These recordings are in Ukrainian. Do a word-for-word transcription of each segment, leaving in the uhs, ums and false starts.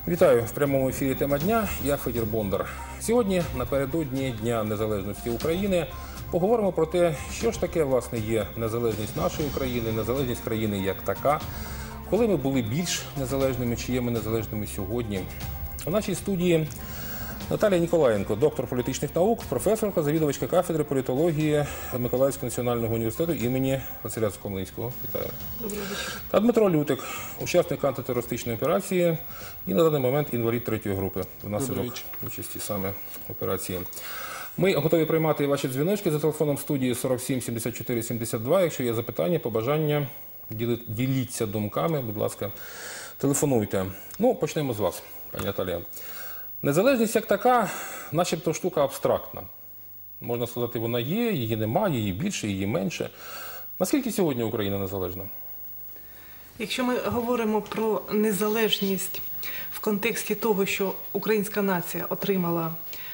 Вітаю! В прямому ефірі «Тема дня». Я Федір Бондар. Сьогодні, напередодні Дня Незалежності України, поговоримо про те, що ж таке, власне, є незалежність нашої країни, незалежність країни як така, коли ми були більш незалежними, чи є ми незалежними сьогодні. У нашій студії Наталія Ніколаєнко, доктор політичних наук, професорка, завідувачка кафедри політології Миколаївського національного університету імені Василя Соколницького. Вітаю. Доброго вечора. Та Дмитро Лютик, учасник антитерористичної операції і на даний момент інвалід третьої групи внаслідок участі саме операції. Ми готові приймати ваші дзвіночки за телефоном студії сорок сім сімдесят чотири сімдесят два. Якщо є запитання, побажання, діліться думками, будь ласка, телефонуйте. Ну, почнемо з вас, пані Наталія. Незалежність як така, начебто штука абстрактна. Можна сказати, вона є, її немає, її більше, її менше. Наскільки сьогодні Україна незалежна? Якщо ми говоримо про незалежність в контексті того, що українська нація отримала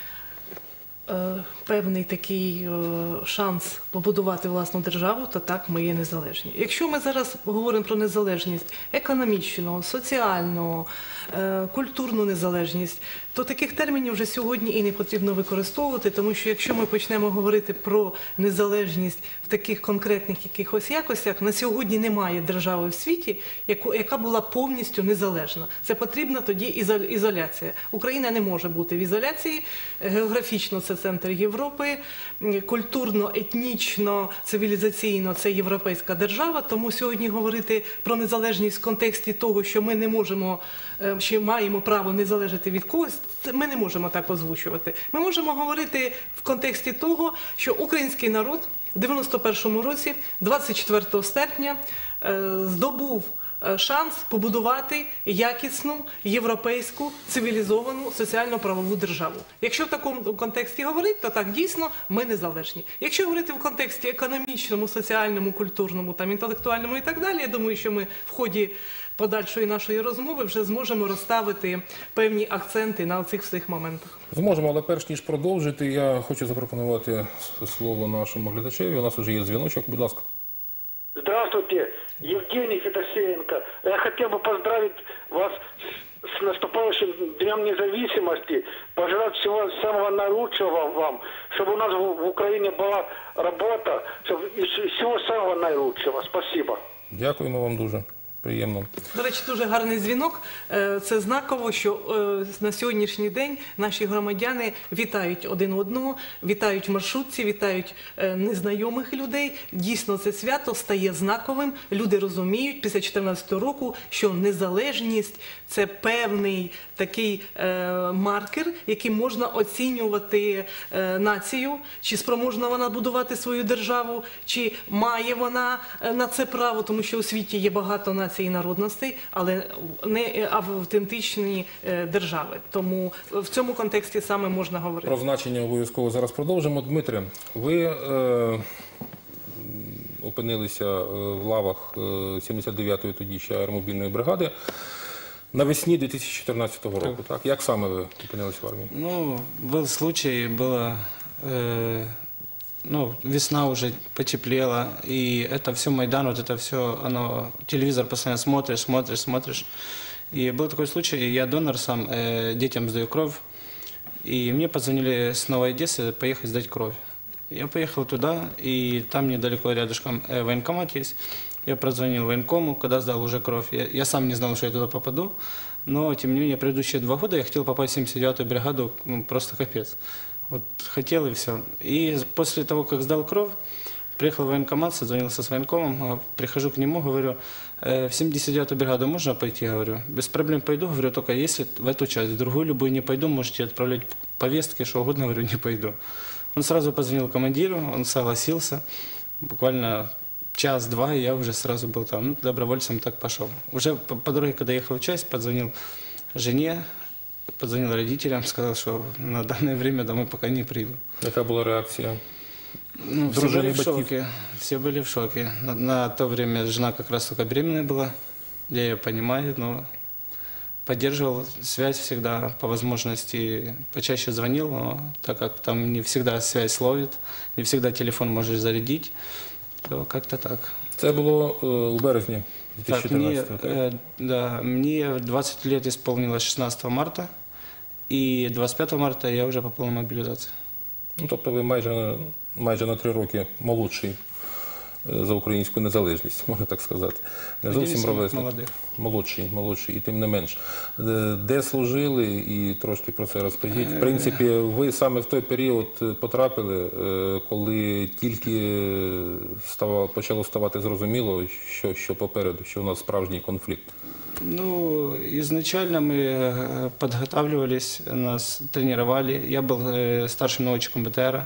е, певний такий е, шанс побудувати власну державу, то так, ми є незалежні. Якщо ми зараз говоримо про незалежність економічну, соціальну, е, культурну незалежність, то таких термінів вже сьогодні і не потрібно використовувати, тому що якщо ми почнемо говорити про незалежність в таких конкретних якихось якостях, на сьогодні немає держави в світі, яку, яка була повністю незалежна. Це потрібна тоді ізоляція. Україна не може бути в ізоляції, географічно це центр Європи, культурно, етнічно, цивілізаційно це європейська держава, тому сьогодні говорити про незалежність в контексті того, що ми не можемо, чи маємо право не залежати від когось, ми не можемо так озвучувати. Ми можемо говорити в контексті того, що український народ в дев'яносто першому році, двадцять четвертого серпня, здобув шанс побудувати якісну, європейську, цивілізовану, соціально-правову державу. Якщо в такому контексті говорити, то так, дійсно, ми незалежні. Якщо говорити в контексті економічному, соціальному, культурному, там, інтелектуальному і так далі, я думаю, що ми в ході подальшої нашої розмови вже зможемо розставити певні акценти на цих всіх моментах. Зможемо, але перш ніж продовжити, я хочу запропонувати слово нашому глядачеві. У нас вже є дзвіночок, будь ласка. Здравствуйте, Евгений Федосеенко. Я хотел бы поздравить вас с наступающим Днем Независимости, пожелать всего самого наилучшего вам, чтобы у нас в Украине была работа, чтобы всего самого наилучшего. Спасибо. Дякуємо вам дуже. Приємно. До речі, дуже гарний дзвінок. Це знаково, що на сьогоднішній день наші громадяни вітають один одного, вітають в маршрутці, вітають незнайомих людей. Дійсно, це свято стає знаковим. Люди розуміють після дві тисячі чотирнадцятого року, що незалежність – це певний такий маркер, яким можна оцінювати націю, чи спроможна вона будувати свою державу, чи має вона на це право, тому що у світі є багато націй і народностей, але не автентичні держави. Тому в цьому контексті саме можна говорити. Про значення обов'язково зараз продовжимо. Дмитре, ви е, опинилися в лавах сімдесят дев'ятої тоді ще аеромобільної бригади навесні дві тисячі чотирнадцятого року. Так. Так? Як саме ви опинилися в армії? Ну, був случай, було... Е... Ну, весна уже потеплела, и это все Майдан, вот это все, оно, телевизор постоянно смотришь, смотришь, смотришь. И был такой случай, я донор сам, э, детям сдаю кровь, и мне позвонили с Новой Одессы поехать сдать кровь. Я поехал туда, и там недалеко рядышком э, военкомат есть. Я прозвонил военкому, когда сдал уже кровь. Я, я сам не знал, что я туда попаду, но, тем не менее, предыдущие два года я хотел попасть в семьдесят девятую бригаду, ну, просто капец. Вот хотел и все. И после того, как сдал кровь, приехал в военкомат, созвонился с военкомом, прихожу к нему, говорю, в семьдесят девятую бригаду можно пойти? Говорю, без проблем пойду, говорю, только если в эту часть, в другую любую не пойду, можете отправлять повестки, что угодно, говорю, не пойду. Он сразу позвонил командиру, он согласился, буквально час-два, и я уже сразу был там, ну, добровольцем так пошел. Уже по, по дороге, когда ехал в часть, позвонил жене, позвонил родителям, сказал, что на данное время домой пока не приду. Яка була реакція? Ну, все были в шоке. Все были в шоке. На, на то время жена как раз только беременная была. Я ее понимаю, но поддерживал связь всегда по возможности. Почаще звонил, но так как там не всегда связь ловит, не всегда телефон можешь зарядить, то как-то так. Це було е, у березні дві тисячі Так, мне, чотирнадцятого, так? э, да, мне двадцать лет исполнилось шестнадцатого марта, и двадцать пятого марта я уже попал на мобилизацию. Ну, тобто ви майже, майже на три роки молодший е, за українську незалежність, можна так сказати. Не Один зовсім із самих ровесник. молодих. Молодший, молодший, і тим не менш. Е, Де служили, і трошки про це розкажіть. В принципі, ви саме в той період потрапили, е, коли тільки ставало, почало ставати зрозуміло, що, що попереду, що у нас справжній конфлікт. Ну, изначально мы э, подготавливались, нас тренировали. Я был э, старшим наводчиком бэ тэ эра.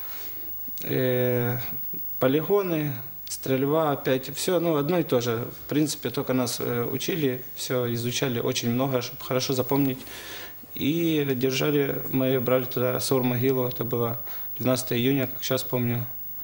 Э, полигоны, стрельба, опять, все, ну, одно и то же. В принципе, только нас э, учили, все изучали очень много, чтобы хорошо запомнить. И держали, мы брали туда Саур-могилу, это было двенадцатого июня, как сейчас помню.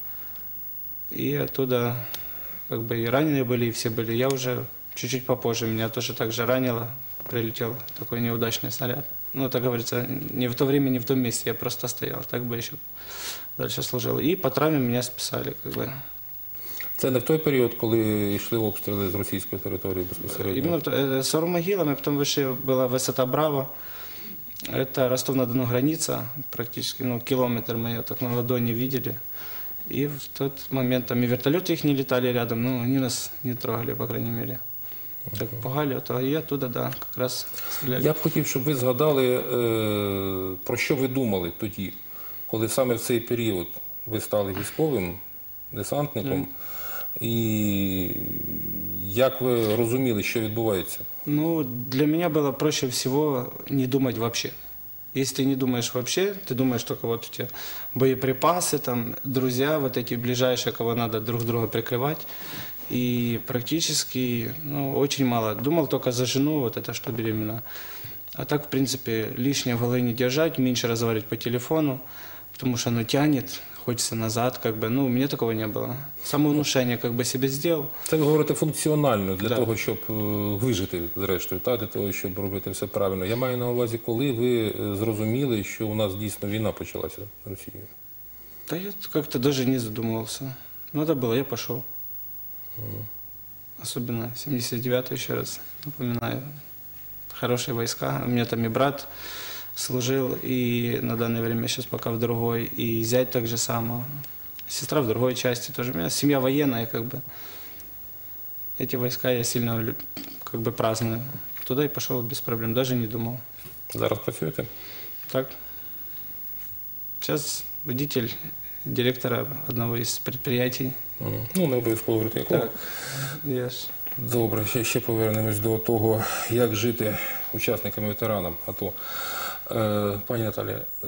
И оттуда как бы и раненые были, и все были. Я уже чуть-чуть попозже, меня тоже так же ранило, прилетел такой неудачный снаряд. Ну, так говорится, не в то время, не в том месте, я просто стоял, так бы еще дальше служил. И по травме меня списали, как бы. Це не в той період, коли йшли обстріли з російської території безпосередньо? Именно э, с Саур-могилами, потом выше была высота Браво. Это Ростов-на-Дону граница, практически, ну, километр мы ее так на ладони видели. И в тот момент там и вертолеты их не летали рядом, но они нас не трогали, по крайней мере. Так пугали, то и оттуда, да, как раз стреляли. Я б хотів, щоб ви згадали, е, про що ви думали тоді, коли саме в цей період ви стали військовим десантником, і як ви розуміли, що відбувається? Ну, для меня было проще всего не думать вообще. Если ты не думаешь вообще, ты думаешь только вот у тебя боеприпасы, там, друзья, вот эти ближайшие, кого надо друг друга прикрывать. И практически, ну, очень мало. Думал только за жену, вот это что беременна. А так, в принципе, лишнее в голове не держать, меньше разговаривать по телефону, потому что оно тянет, хочется назад, как бы, ну, у меня такого не было. Самовнушение как бы себе сделал. Це ви говорите функціонально, для Да. того, щоб е, вижити, зрештою, та, для того, щоб робити все правильно. Я маю на увазі, коли ви е, зрозуміли, що у нас дійсно війна почалася з Росією. Да я как-то даже не задумывался. Надо было, я пошел. Особенно семьдесят девятый, еще раз напоминаю. Хорошие войска. У меня там и брат служил, и на данное время сейчас пока в другой, и зять так же само. Сестра в другой части тоже. У меня семья военная, как бы. Эти войска я сильно лю- как бы праздную. Туда и пошел без проблем, даже не думал. Зараз працюєте? Так. Сейчас водитель директора одного из предприятий. Мгм. Ну, не обов'язково говорити якого. Так, я ж Добре, ще, ще повернемось до того, як жити учасникам ветеранам АТО. Е, пані Наталія, е,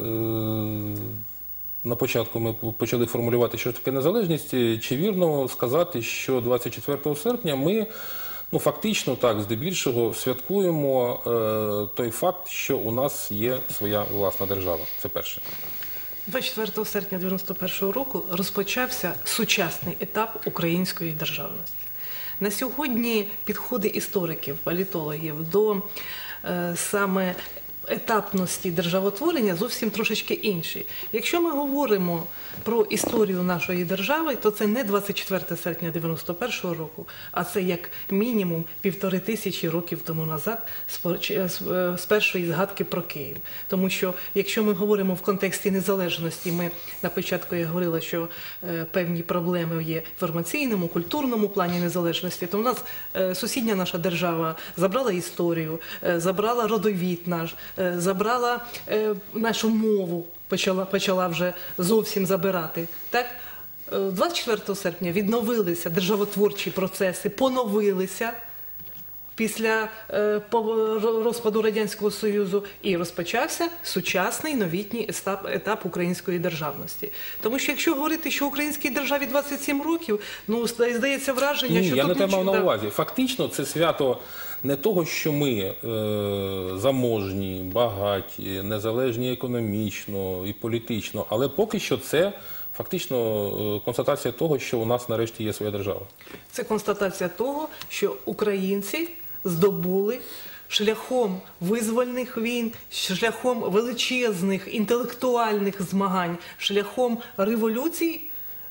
на початку ми почали формулювати, що таке незалежність. Чи вірно сказати, що двадцять четвертого серпня ми, ну, фактично так, здебільшого, святкуємо е, той факт, що у нас є своя власна держава? Це перше. двадцять четвертого серпня дев'яносто першого року розпочався сучасний етап української державності. На сьогодні підходи істориків, політологів до е, саме етапності державотворення зовсім трошечки інші. Якщо ми говоримо про історію нашої держави, то це не двадцять четвертого серпня дев'яносто першого року, а це як мінімум півтори тисячі років тому назад з поч- з- з першої згадки про Київ. Тому що якщо ми говоримо в контексті незалежності, ми на початку я говорила, що е, певні проблеми є в інформаційному, культурному плані незалежності, то в нас е, сусідня наша держава забрала історію, е, забрала родовід наш, е, забрала е, нашу мову, почала, почала вже зовсім забирати. Так? Е, двадцять четвертого серпня відновилися державотворчі процеси, поновилися після е, пов- розпаду Радянського Союзу, і розпочався сучасний новітній етап, етап української державності. Тому що якщо говорити, що українській державі двадцять сім років, ну, здається враження, Ні, що я тут не те мав нічого- на да. увазі. Фактично, це свято не того, що ми е, заможні, багаті, незалежні економічно і політично, але поки що це фактично е, констатація того, що у нас нарешті є своя держава. Це констатація того, що українці здобули шляхом визвольних війн, шляхом величезних інтелектуальних змагань, шляхом революцій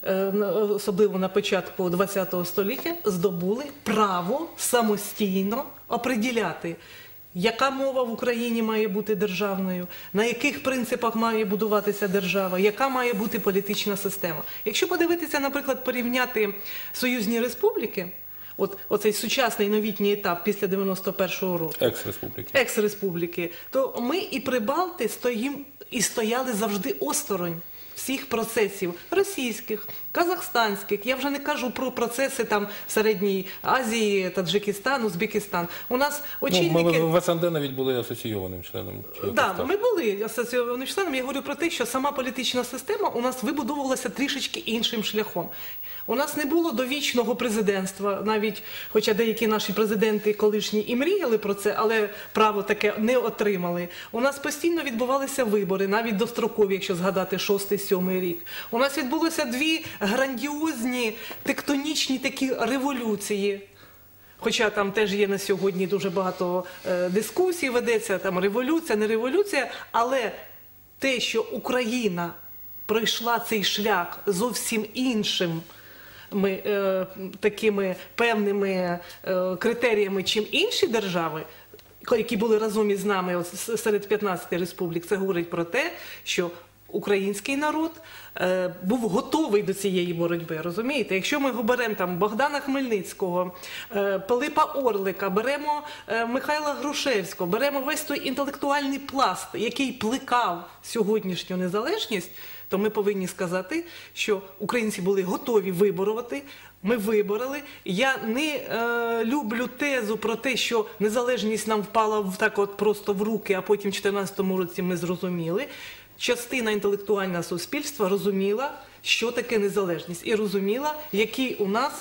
е, особливо на початку ХХ століття, здобули право самостійно оприділяти, яка мова в Україні має бути державною, на яких принципах має будуватися держава, яка має бути політична система. Якщо подивитися, наприклад, порівняти союзні республіки, от оцей сучасний новітній етап після дев'яносто першого року, Екс-республіки. екс-республіки, то ми і Прибалти стоїмо і стояли завжди осторонь всіх процесів російських, казахстанських. Я вже не кажу про процеси там в Середній Азії, Таджикистан, Узбекистан. У нас Ну, очільники... ми в СНД навіть були асоційованим членом. чи якось Да, так. ми були асоційованим членом. Я говорю про те, що сама політична система у нас вибудовувалася трішечки іншим шляхом. У нас не було довічного президентства, навіть, хоча деякі наші президенти колишні і мріяли про це, але право таке не отримали. У нас постійно відбувалися вибори, навіть дострокові, якщо згадати шостий, сьомий рік. У нас відбулося дві грандіозні тектонічні такі революції. Хоча там теж є на сьогодні дуже багато е, дискусій, ведеться там революція, не революція, але те, що Україна пройшла цей шлях зовсім іншим ми, е, такими певними е, критеріями, чим інші держави, які були разом із нами от, серед п'ятнадцяти республік, це говорить про те, що український народ е, був готовий до цієї боротьби, розумієте? Якщо ми беремо там Богдана Хмельницького, е, Пилипа Орлика, беремо е, Михайла Грушевського, беремо весь той інтелектуальний пласт, який плекав сьогоднішню незалежність, то ми повинні сказати, що українці були готові виборювати. Ми вибороли. Я не е, люблю тезу про те, що незалежність нам впала в, так от просто в руки, а потім в чотирнадцятому році ми зрозуміли. Частина інтелектуального суспільства розуміла, що таке незалежність. І розуміла, який у нас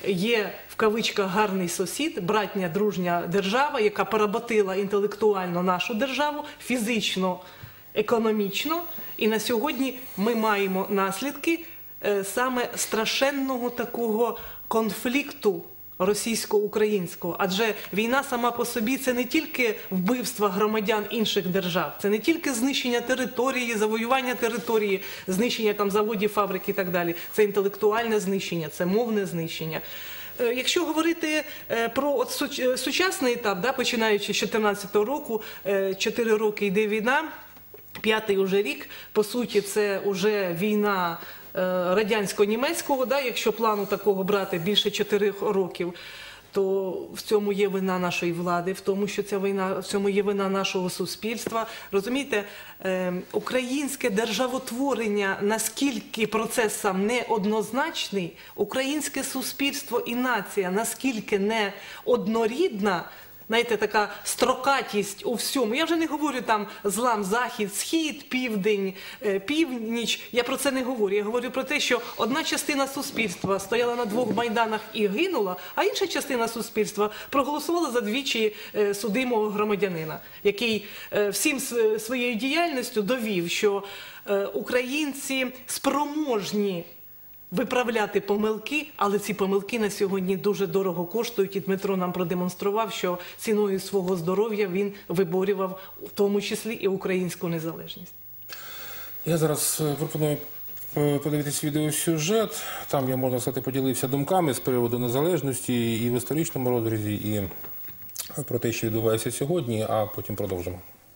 є, в кавичках, гарний сусід, братня, дружня держава, яка поработила інтелектуально нашу державу, фізично, економічно. І на сьогодні ми маємо наслідки е, саме страшенного такого конфлікту російсько-українського. Адже війна сама по собі – це не тільки вбивства громадян інших держав, це не тільки знищення території, завоювання території, знищення там заводів, фабрик і так далі. Це інтелектуальне знищення, це мовне знищення. Е, Якщо говорити е, про от суч- сучасний етап, да, починаючи з дві тисячі чотирнадцятого року, е, чотири роки йде війна, п'ятий уже рік, по суті, це вже війна е, радянсько-німецького, да, якщо плану такого брати більше чотирьох років, то в цьому є вина нашої влади, в тому, що ця війна, в цьому є вина нашого суспільства. Розумієте, е, українське державотворення, наскільки процес сам неоднозначний, українське суспільство і нація наскільки не однорідна, знаєте, така строкатість у всьому. Я вже не говорю там злам, захід, схід, південь, е, північ. Я про це не говорю. Я говорю про те, що одна частина суспільства стояла на двох майданах і гинула, а інша частина суспільства проголосувала за двічі е, судимого громадянина, який е, всім с- своєю діяльністю довів, що е, українці спроможні виправляти помилки, але ці помилки на сьогодні дуже дорого коштують, і Дмитро нам продемонстрував, що ціною свого здоров'я він виборював в тому числі і українську незалежність. Я зараз е, пропоную е, подивитись відеосюжет. Там я, можна сказати, поділився думками з приводу незалежності і в історичному розрізі, і про те, що відбувається сьогодні, а потім продовжимо.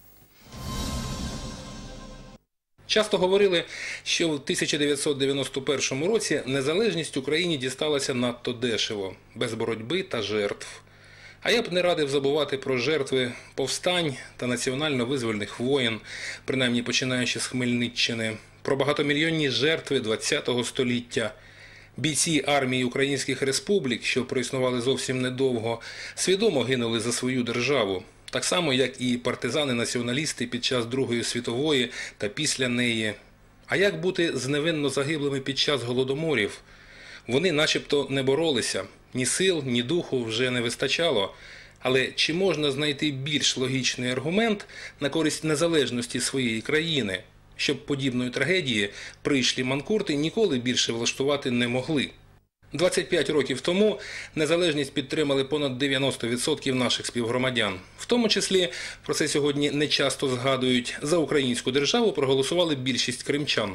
Часто говорили, що в тисяча дев'ятсот дев'яносто першому році незалежність Україні дісталася надто дешево, без боротьби та жертв. А я б не радив забувати про жертви повстань та національно-визвольних воєн, принаймні починаючи з Хмельниччини, про багатомільйонні жертви ХХ століття. Бійці армії українських республік, що проіснували зовсім недовго, свідомо гинули за свою державу. Так само, як і партизани-націоналісти під час Другої світової та після неї. А як бути з невинно загиблими під час голодоморів? Вони начебто не боролися. Ні сил, ні духу вже не вистачало. Але чи можна знайти більш логічний аргумент на користь незалежності своєї країни, щоб подібної трагедії пришлі манкурти ніколи більше влаштувати не могли? двадцять п'ять років тому незалежність підтримали понад дев'яносто відсотків наших співгромадян. В тому числі, про це сьогодні не часто згадують, за українську державу проголосували більшість кримчан.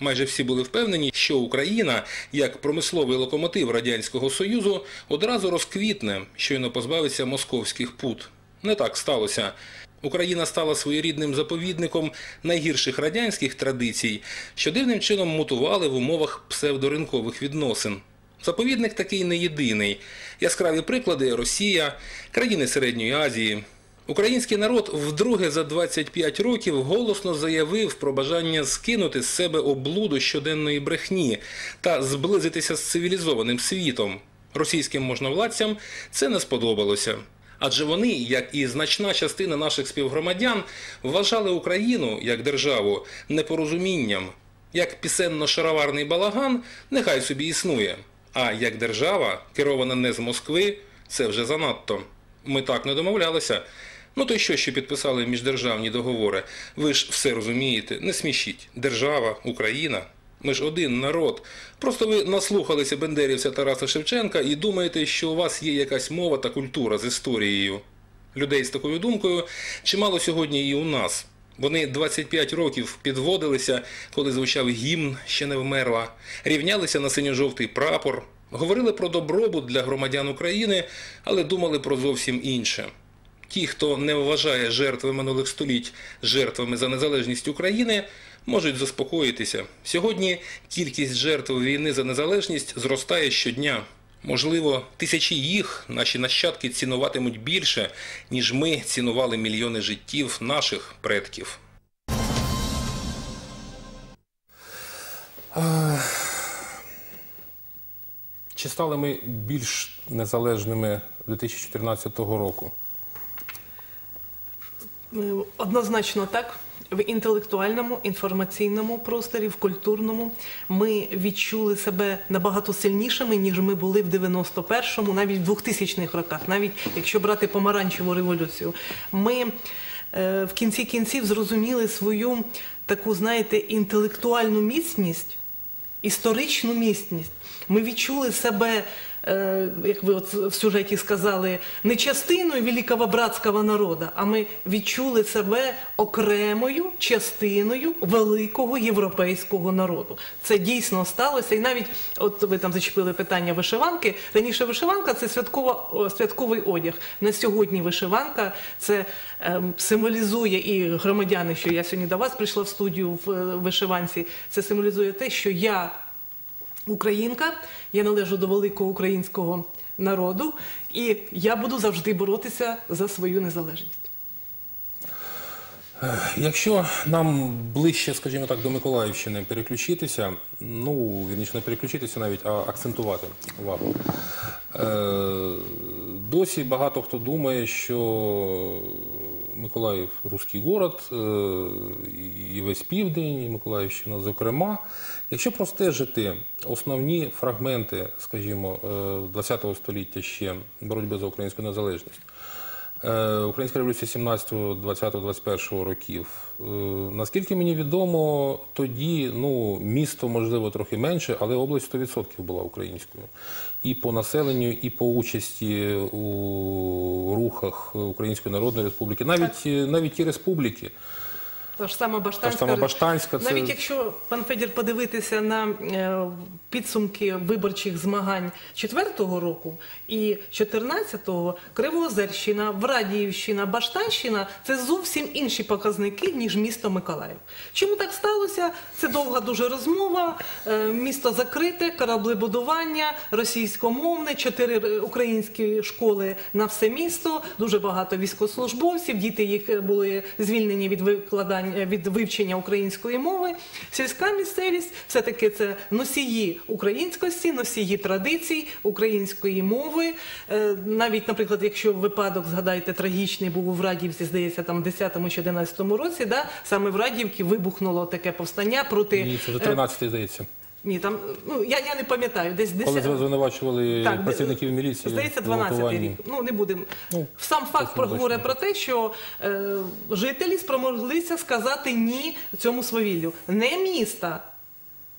Майже всі були впевнені, що Україна, як промисловий локомотив Радянського Союзу, одразу розквітне, щойно позбавиться московських пут. Не так сталося. Україна стала своєрідним заповідником найгірших радянських традицій, що дивним чином мутували в умовах псевдоринкових відносин. Заповідник такий не єдиний. Яскраві приклади – Росія, країни Середньої Азії. Український народ вдруге за двадцять п'ять років голосно заявив про бажання скинути з себе облуду щоденної брехні та зблизитися з цивілізованим світом. Російським можновладцям це не сподобалося. Адже вони, як і значна частина наших співгромадян, вважали Україну, як державу, непорозумінням. Як пісенно-шароварний балаган, нехай собі існує. А як держава, керована не з Москви, це вже занадто. Ми так не домовлялися. Ну то й що, що підписали міждержавні договори? Ви ж все розумієте, не смішіть. Держава, Україна. Ми ж один народ. Просто ви наслухалися бендерівця Тараса Шевченка і думаєте, що у вас є якась мова та культура з історією. Людей з такою думкою чимало сьогодні і у нас. Вони двадцять п'ять років підводилися, коли звучав гімн «Ще не вмерла», рівнялися на синьо-жовтий прапор, говорили про добробут для громадян України, але думали про зовсім інше. Ті, хто не вважає жертви минулих століть жертвами за незалежність України, можуть заспокоїтися. Сьогодні кількість жертв війни за незалежність зростає щодня. Можливо, тисячі їх наші нащадки цінуватимуть більше, ніж ми цінували мільйони життів наших предків. Чи стали ми більш незалежними дві тисячі чотирнадцятого року? Однозначно так. В інтелектуальному, інформаційному просторі, в культурному ми відчули себе набагато сильнішими, ніж ми були в дев'яносто першому, навіть в двохтисячних роках, навіть якщо брати помаранчеву революцію. Ми е, в кінці кінців зрозуміли свою таку, знаєте, інтелектуальну міцність, історичну міцність. Ми відчули себе, е, як ви от в сюжеті сказали, не частиною великого братського народу, а ми відчули себе окремою частиною великого європейського народу. Це дійсно сталося. І навіть, от ви там зачепили питання вишиванки, раніше вишиванка – це святкова, святковий одяг. На сьогодні вишиванка – це е, символізує, і громадяни, що я сьогодні до вас прийшла в студію в е, вишиванці, це символізує те, що я українка, я належу до великого українського народу, і я буду завжди боротися за свою незалежність. Якщо нам ближче, скажімо так, до Миколаївщини переключитися, ну, вірніше не переключитися навіть, а акцентувати увагу. Досі багато хто думає, що Миколаїв – руський город, і весь південь, і Миколаївщина зокрема. Якщо простежити основні фрагменти, скажімо, ХХ століття ще боротьби за українську незалежність, Українська революція сімнадцятого, двадцятого, двадцять першого років. Наскільки мені відомо, тоді, ну, місто, можливо, трохи менше, але область сто відсотків була українською. І по населенню, і по участі у рухах Української Народної Республіки. Навіть, навіть ті республіки. Та ж сама Баштанська, сама Баштанська це... навіть якщо, пан Федір, подивитися на е, підсумки виборчих змагань четвертого року і чотирнадцятого, Кривоозерщина, Врадіївщина, Баштанщина – це зовсім інші показники, ніж місто Миколаїв. Чому так сталося? Це довга дуже розмова, е, місто закрите, кораблебудування, російськомовне, чотири українські школи на все місто, дуже багато військовослужбовців, діти їх були звільнені від викладання, від вивчення української мови. Сільська місцевість все-таки це носії українськості, носії традицій, української мови. Навіть, наприклад, якщо випадок, згадайте, трагічний був у Врадіївці, здається, там в десятому чи одинадцятому році, да, саме в Врадіївці вибухнуло таке повстання проти... Ні, це вже тринадцятий, здається. Ні, там, ну, я, я не пам'ятаю, десь десять... Коли звинувачували так, працівників міліції. Здається, дванадцятий рік. Ну, не будемо. Ну, сам факт говорить про те, що е, жителі спромоглися сказати ні цьому свавіллю. Не міста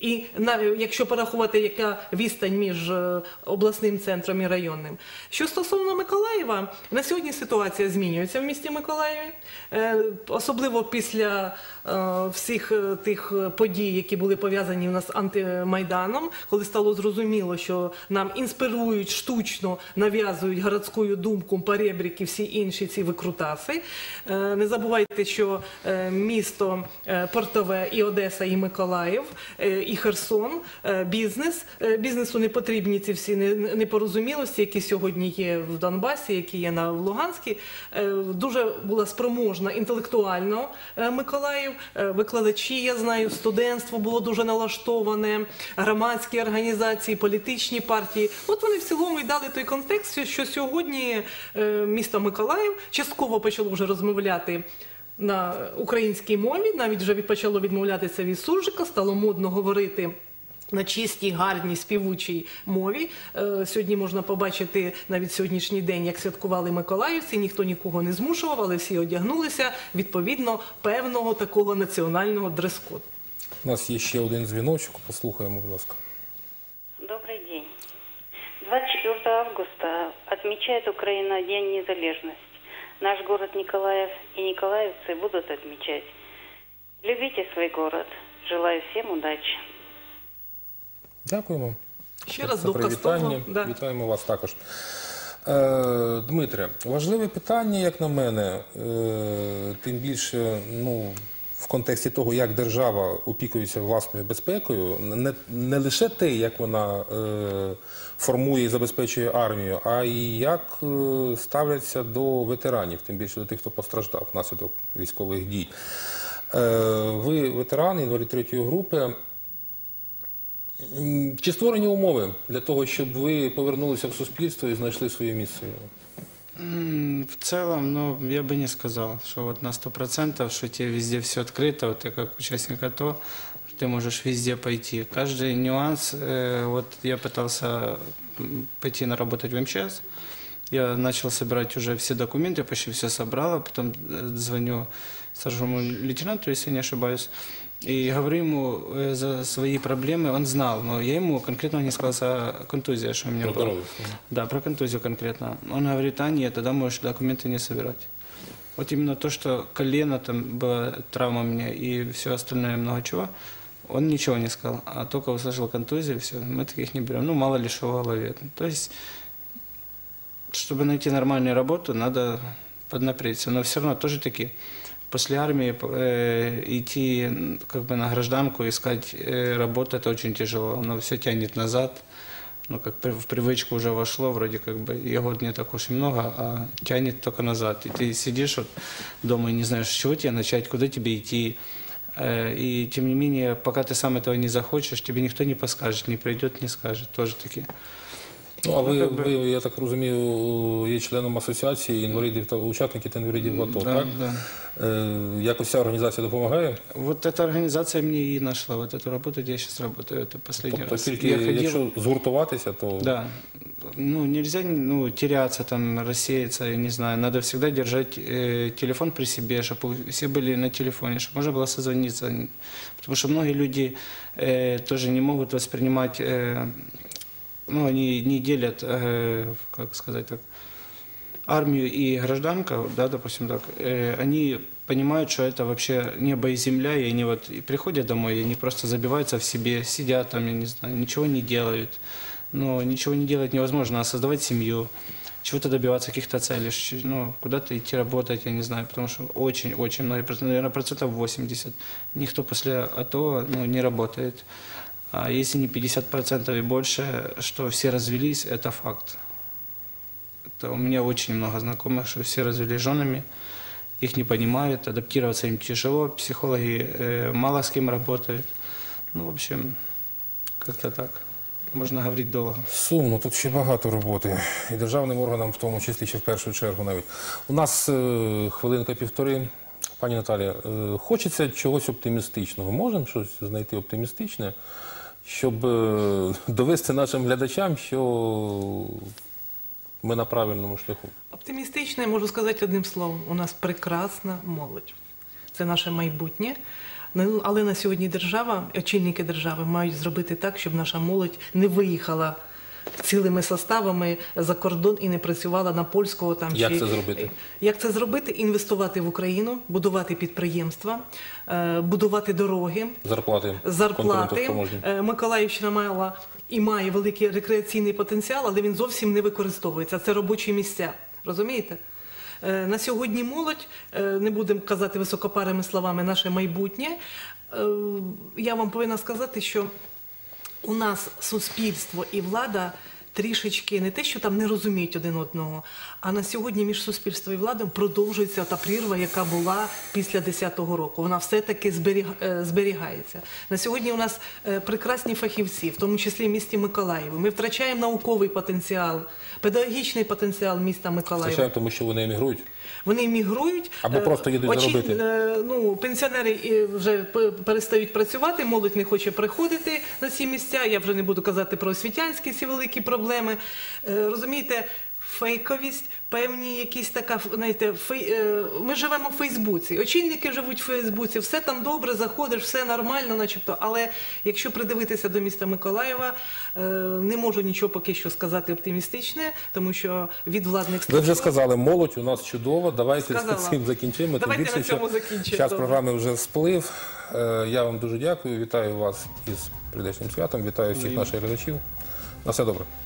І навіть якщо порахувати, яка відстань між е, обласним центром і районним. Що стосовно Миколаєва, на сьогодні ситуація змінюється в місті Миколаєві, е, особливо після е, всіх е, тих подій, які були пов'язані у нас з антимайданом, коли стало зрозуміло, що нам інспирують, штучно нав'язують городську думку, перебріки, всі інші ці викрутаси. Е, не забувайте, що е, місто е, Портове і Одеса, і Миколаїв, е, і Херсон, е, бізнес. Е, бізнесу не потрібні ці всі непорозумілості, які сьогодні є в Донбасі, які є на в Луганській. Е, дуже була спроможна інтелектуально е, Миколаїв. Е, викладачі, я знаю, студентство було дуже налаштоване, громадські організації, політичні партії. От вони в цілому і дали той контекст, що сьогодні е, місто Миколаїв частково почало вже розмовляти на українській мові, навіть вже почало відмовлятися від суржика, стало модно говорити на чистій, гарній, співучій мові. Е, сьогодні можна побачити навіть сьогоднішній день, як святкували миколаївці, ніхто нікого не змушував, але всі одягнулися відповідно певного такого національного дрес-коду. У нас є ще один дзвіночок, послухаємо, будь ласка. Добрый день. двадцать четвёртого августа отмечает Украина День незалежности. Наш город Николаев и николаевцы будут отмечать. Любите свой город. Желаю всем удачи. Дякуємо. Ще раз за доказ привітання. того, да. Вітаємо вас також. Е, Дмитре, важливе питання, як на мене, е, тим більше, ну, в контексті того, як держава опікується власною безпекою, не, не лише те, як вона е, формує і забезпечує армію, а й як е, ставляться до ветеранів, тим більше до тих, хто постраждав внаслідок військових дій. Е, ви ветеран, інвалід третьої групи. Чи створені умови для того, щоб ви повернулися в суспільство і знайшли своє місце? М, В целом, ну, я бы не сказал, что вот на сто процентов, что тебе везде все открыто, вот ты как участник АТО, ты можешь везде пойти. Каждый нюанс, э, вот я пытался м, пойти на работать в МЧС, я начал собирать уже все документы, почти все собрал, а потом э, звоню старшему лейтенанту, если не ошибаюсь, и говорю ему э, за свои проблемы, он знал, но я ему конкретно не сказал за контузию, что у меня Про было. здоровье. Да, про контузию конкретно. Он говорит, а нет, тогда можешь документы не собирать. Вот именно то, что колено, там была травма у меня и все остальное много чего, он ничего не сказал, а только услышал контузию, все, мы таких не берем. Ну, мало ли что в голове. То есть, чтобы найти нормальную работу, надо поднапрячься, но все равно тоже таки после армии э, идти как бы на гражданку, искать э, работу, это очень тяжело, оно все тянет назад, ну как при- в привычку уже вошло, вроде как бы и год не так уж и много, а тянет только назад. И ты сидишь вот дома и не знаешь, с чего тебе начать, куда тебе идти. Э, И тем не менее, пока ты сам этого не захочешь, тебе никто не подскажет, не придет, не скажет, тоже таки. Ну, а ви, як би- ви, я так розумію, є членом асоціації інвалідів та учасників та інвалідів АТО, Да, так? да. Е, якось ця організація допомагає? Вот эта организация мне и нашла, вот эту работу, где я сейчас работаю, это последний Тобто раз. тільки, Я ходил- якщо згуртуватися, то... Да. Ну, нельзя ну, теряться, там, рассеяться, я не знаю. Надо всегда держать э, телефон при себе, чтобы все были на телефоне, чтобы можно было созвониться. Потому что многие люди э, тоже не могут воспринимать, э, ну, они не делят, э, как сказать так, армию и гражданка, да, допустим так, э, они понимают, что это вообще небо и земля, и они вот и приходят домой, и они просто забиваются в себе, сидят там, я не знаю, ничего не делают. Но ничего не делать невозможно, а создавать семью, чего-то добиваться, каких-то целей, щ- ну, куда-то идти работать, я не знаю, потому что очень-очень много, наверное, процентов восемьдесят, никто после АТО ну, не работает. А если не пятьдесят процентов и больше, что все развелись, это факт. Это у меня очень много знакомых, что все развелись женами, их не понимают, адаптироваться им тяжело, психологи э, мало с кем работают. Ну, в общем, как-то так. Можна говорити довго. Сумно, тут ще багато роботи. І державним органам, в тому числі, ще в першу чергу навіть. У нас е, хвилинка-півтори. Пані Наталія, е, хочеться чогось оптимістичного. Можемо щось знайти оптимістичне, щоб е, довести нашим глядачам, що ми на правильному шляху? Оптимістично, я можу сказати одним словом, у нас прекрасна молодь. це наше майбутнє. Ну, але на сьогодні держава, очільники держави мають зробити так, щоб наша молодь не виїхала цілими составами за кордон і не працювала на польського там. Як чи... це зробити? Як це зробити? Інвестувати в Україну, будувати підприємства, е, будувати дороги, Зарплати. зарплати. конкурентоспроможні. Е, Миколаївщина мала і має великий рекреаційний потенціал, але він зовсім не використовується. Це робочі місця. Розумієте? Е, На сьогодні молодь, е, не будемо казати високопарими словами, наше майбутнє. Е, Я вам повинна сказати, що у нас суспільство і влада трішечки не те, що там не розуміють один одного, а на сьогодні між суспільством і владою продовжується та прірва, яка була після десятого року. Вона все-таки зберіг- е, зберігається. На сьогодні у нас е, прекрасні фахівці, в тому числі в місті Миколаєві. Ми втрачаємо науковий потенціал, педагогічний потенціал міста Миколаєва. Звичайно, тому що вони емігрують. Вони емігрують. Або е, просто їдуть очі- заробити. е, Ну, пенсіонери е, вже п- перестають працювати, молодь не хоче приходити на ці місця. Я вже не буду казати про освітянські ці великі проблеми. Е, Розумієте, фейковість, певні якісь така, знаєте, фей... е, ми живемо в Фейсбуці, очільники живуть в Фейсбуці, все там добре, заходиш, все нормально, начебто. Але якщо придивитися до міста Миколаєва, е, не можу нічого поки що сказати оптимістичне, тому що від владних Ви вже структур- сказали, молодь у нас чудова, давайте Сказала. з цим закінчимо. Давайте Тим на більше, цьому що закінчимо, час добре. програми вже сплив. Е, Я вам дуже дякую, вітаю вас із прийдешнім святом, вітаю всіх наших глядачів. На все добре.